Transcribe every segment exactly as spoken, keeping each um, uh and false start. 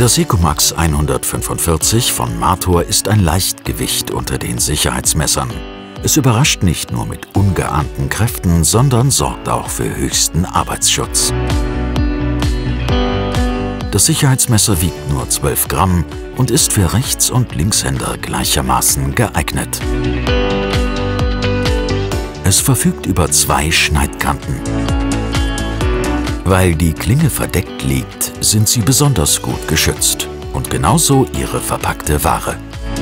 Das Secomax hundertfünfundvierzig von Mator ist ein Leichtgewicht unter den Sicherheitsmessern. Es überrascht nicht nur mit ungeahnten Kräften, sondern sorgt auch für höchsten Arbeitsschutz. Das Sicherheitsmesser wiegt nur zwölf Gramm und ist für Rechts- und Linkshänder gleichermaßen geeignet. Es verfügt über zwei Schneidkanten. Weil die Klinge verdeckt liegt, sind sie besonders gut geschützt und genauso ihre verpackte Ware.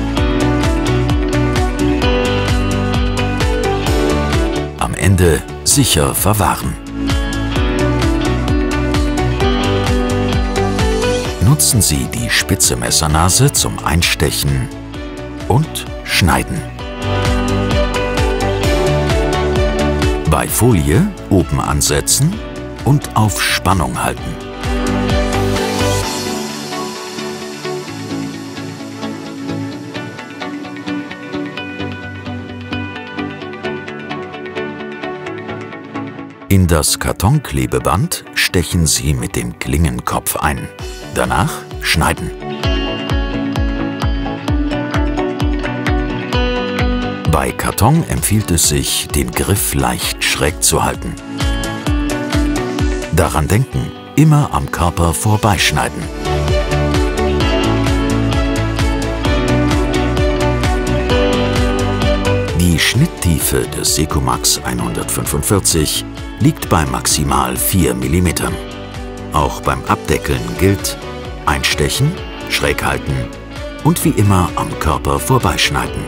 Am Ende sicher verwahren. Nutzen Sie die spitze Messernase zum Einstechen und Schneiden. Bei Folie oben ansetzen und auf Spannung halten. In das Kartonklebeband stechen Sie mit dem Klingenkopf ein. Danach schneiden. Bei Karton empfiehlt es sich, den Griff leicht schräg zu halten. Daran denken, immer am Körper vorbeischneiden. Die Schnitttiefe des Secomax hundertfünfundvierzig liegt bei maximal vier Millimeter. Auch beim Abdeckeln gilt: einstechen, schräg halten und wie immer am Körper vorbeischneiden.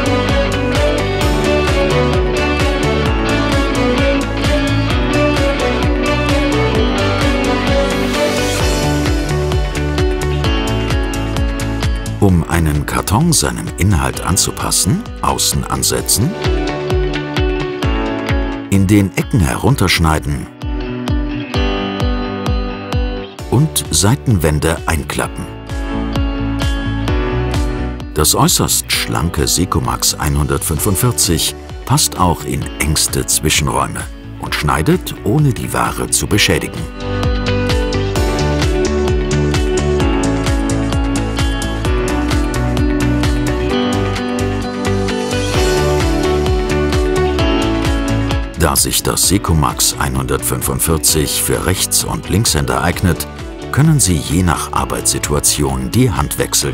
Um einen Karton seinem Inhalt anzupassen, außen ansetzen, in den Ecken herunterschneiden und Seitenwände einklappen. Das äußerst schlanke Secomax hundertfünfundvierzig passt auch in engste Zwischenräume und schneidet, ohne die Ware zu beschädigen. Da sich das Secomax hundertfünfundvierzig für Rechts- und Linkshänder eignet, können Sie je nach Arbeitssituation die Hand wechseln.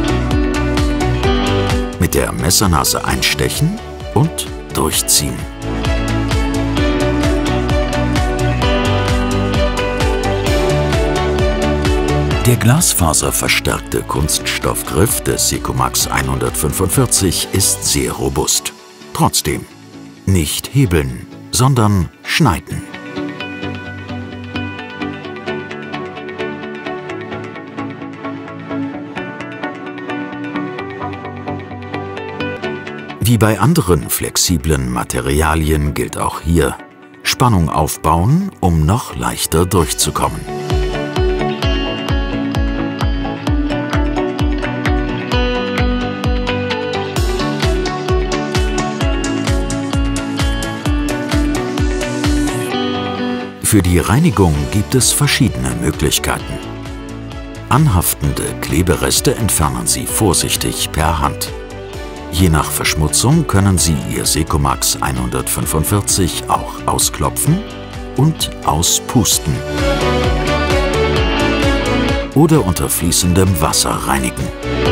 Mit der Messernase einstechen und durchziehen. Der glasfaserverstärkte Kunststoffgriff des Secomax hundertfünfundvierzig ist sehr robust. Trotzdem: nicht hebeln, sondern schneiden. Wie bei anderen flexiblen Materialien gilt auch hier: Spannung aufbauen, um noch leichter durchzukommen. Für die Reinigung gibt es verschiedene Möglichkeiten. Anhaftende Klebereste entfernen Sie vorsichtig per Hand. Je nach Verschmutzung können Sie Ihr Secomax hundertfünfundvierzig auch ausklopfen und auspusten oder unter fließendem Wasser reinigen.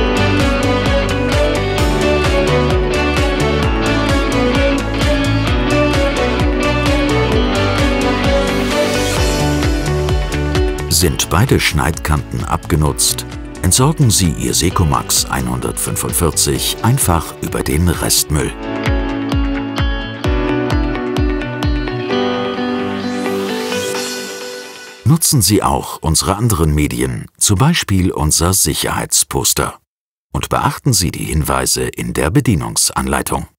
Sind beide Schneidkanten abgenutzt, entsorgen Sie Ihr Secomax hundertfünfundvierzig einfach über den Restmüll. Nutzen Sie auch unsere anderen Medien, zum Beispiel unser Sicherheitsposter. Und beachten Sie die Hinweise in der Bedienungsanleitung.